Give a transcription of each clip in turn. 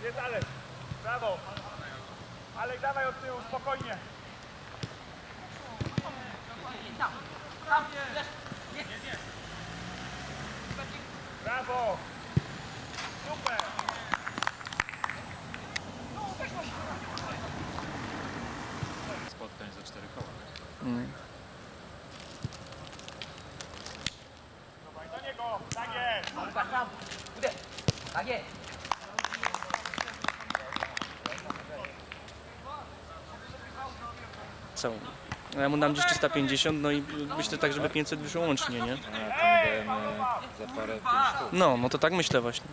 Jest Alek. Brawo. Alek, dawaj od tyłu, spokojnie. Brawo. Super. Spotkań za 4 koła. Dawaj do niego. Tak jest. Tak jest. Całą. Ja mu dam gdzieś 350, no i myślę tak, żeby 500 wyszło łącznie, nie? A tam dajemy za parę 5 sztuk. No to tak myślę właśnie.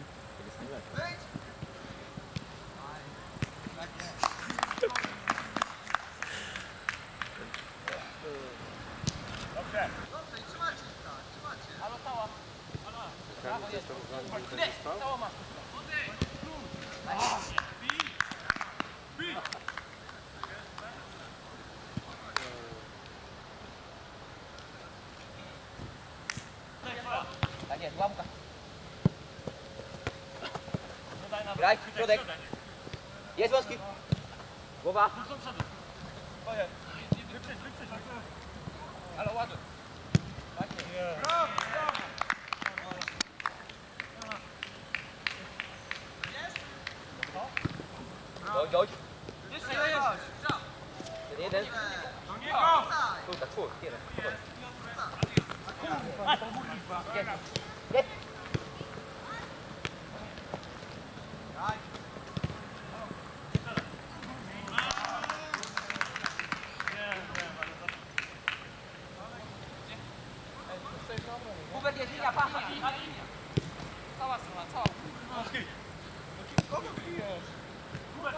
Dobrze. Tak jest, łamka. Graj, środek. Jest wąski. Głowa. Ale ładnie. Dojść. Ten jeden. Czwórka, jeden. Jest. Hubert jest linia, patrz. Cała strona, cała. Kogo pijesz? Hubert,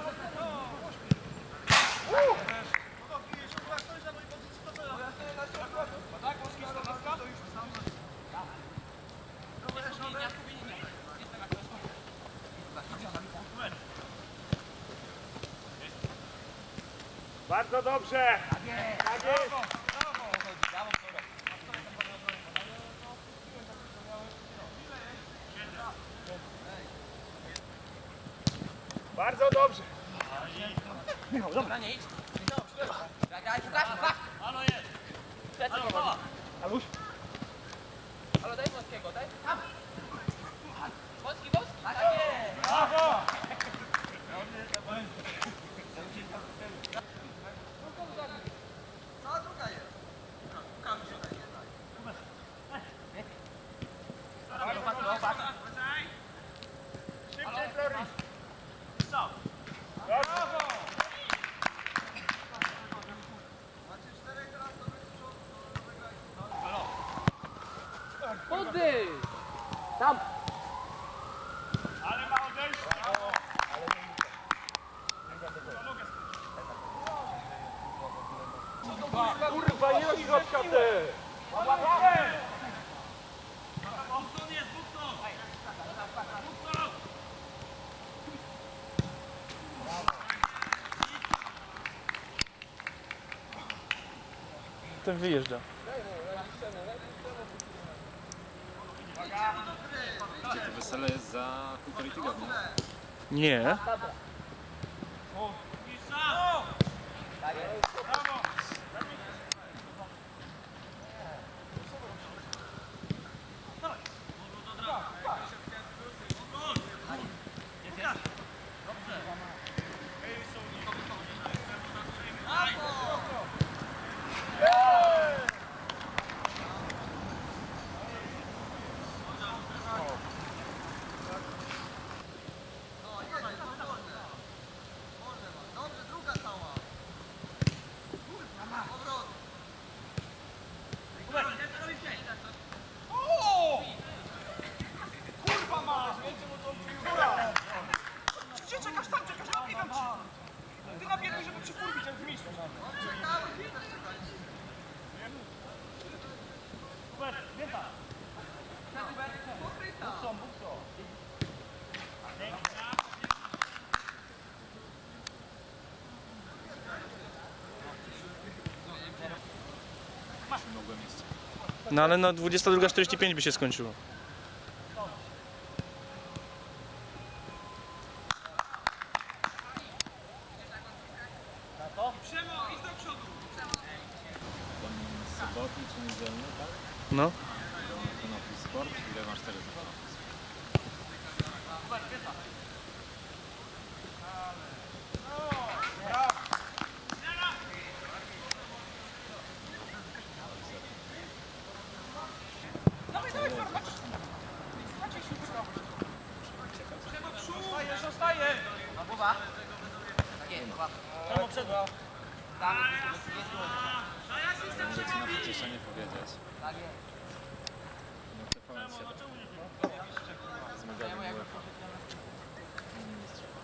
tak, Polski 14? To już sam. Bardzo dobrze. Tak jest. Bardzo dobrze. Dobra, nie idź. Graj, Łukasz. Halo jest. Aluś. Halo, daj Wąskiego, daj. Tam. Wąski. Tak jest. Brawo. No, druga jest. Szybciej, Floris. Brawo. Poddy! Tam! Ale ma odejście. Kurwa, nie ma środka ty. Ten wyjeżdża. To wesele jest za 1,5 tygodnia. Nie. Ty napierdzisz, żeby przykurwić, jak w miejscu. Super, wieta. Bukso. Mogłem jeszcze. No ale no 22:45 by się skończyło. No. Konopli Sport, ile masz teraz? Na głowa. Tak jest, głowa. Tam przed. Tam jest Ja mogę ci na pocieszenie powiedzieć. Tak jest. No to koniec się. Z medalem UEFA. Ministrów.